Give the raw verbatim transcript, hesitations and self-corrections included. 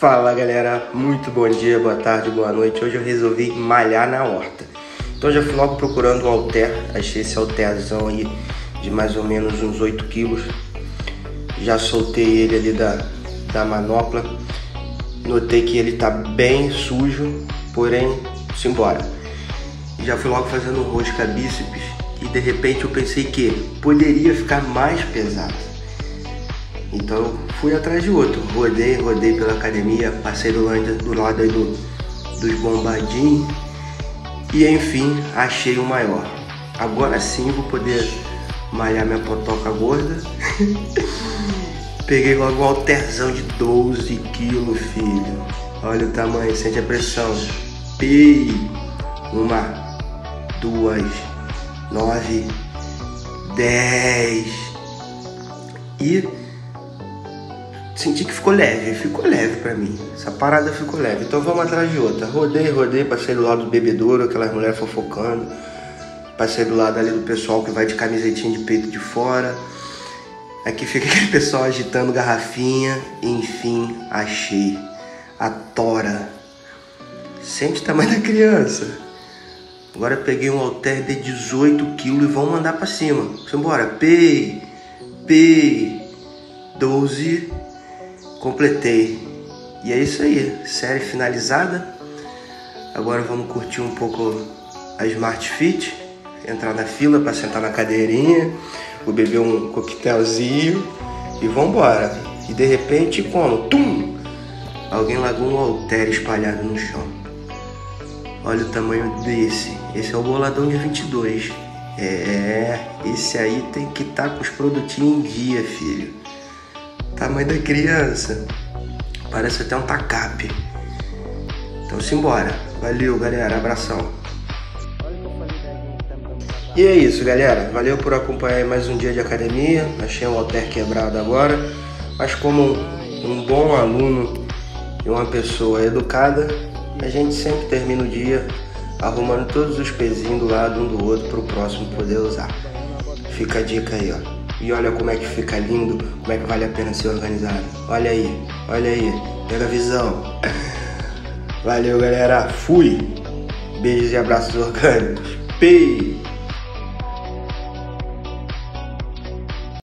Fala galera, muito bom dia, boa tarde, boa noite. Hoje eu resolvi malhar na horta. Então já fui logo procurando um halter. Achei esse halterzão aí de mais ou menos uns oito quilos. Já soltei ele ali da, da manopla. Notei que ele tá bem sujo, porém, simbora. Já fui logo fazendo rosca bíceps e de repente eu pensei que poderia ficar mais pesado. Então fui atrás de outro, rodei, rodei pela academia, passei do lado, do lado aí do, dos bombadinhos e enfim achei o maior. Agora sim vou poder malhar minha potoca gorda. Peguei logo um halterzão de doze quilos, filho. Olha o tamanho, sente a pressão. Pei. Uma, duas, nove, dez. E senti que ficou leve, ficou leve pra mim. Essa parada ficou leve. Então vamos atrás de outra. Rodei, rodei, passei do lado do bebedouro, aquelas mulheres fofocando. Passei do lado ali do pessoal que vai de camisetinha de peito de fora. Aqui fica aquele pessoal agitando garrafinha. Enfim, achei a tora. Sente o tamanho da criança. Agora eu peguei um halter de dezoito quilos e vamos mandar pra cima. Simbora. Pei, pei, doze. Completei. E é isso aí, série finalizada. Agora vamos curtir um pouco a Smart Fit, entrar na fila para sentar na cadeirinha, vou beber um coquetelzinho e vambora. E de repente, como? Tum! Alguém largou um halter espalhado no chão. Olha o tamanho desse. Esse é o boladão de vinte e dois. É, esse aí tem que estar com os produtinhos em dia, filho. Tamanho da criança. Parece até um tacape. Então simbora. Valeu, galera. Abração. E é isso, galera. Valeu por acompanhar mais um dia de academia. Achei um halter quebrado agora. Mas como um bom aluno e uma pessoa educada, a gente sempre termina o dia arrumando todos os pezinhos do lado um do outro para o próximo poder usar. Fica a dica aí, ó. E olha como é que fica lindo, como é que vale a pena ser organizado. Olha aí, olha aí, pega a visão. Valeu, galera. Fui. Beijos e abraços orgânicos. Pei.